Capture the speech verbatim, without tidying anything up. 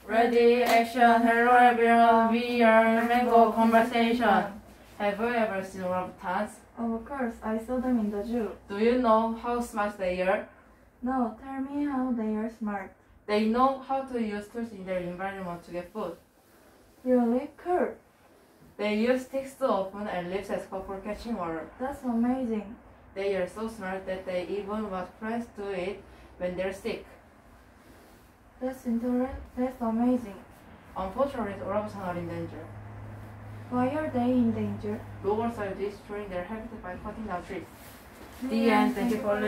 Ready, action, hello everyone, we are Mango Conversation. Have you ever seen orangutans? Of course, I saw them in the zoo. Do you know how smart they are? No, tell me how they are smart. They know how to use tools in their environment to get food. Really? Cool. They use sticks to open and leaves as cover for catching water. That's amazing. They are so smart that they even want friends to eat when they're sick. That's interesting. That's amazing. Unfortunately, orangutans are in danger. Why are they in danger? Loggers are destroying their habitat by cutting down trees. The end. Thank you for listening.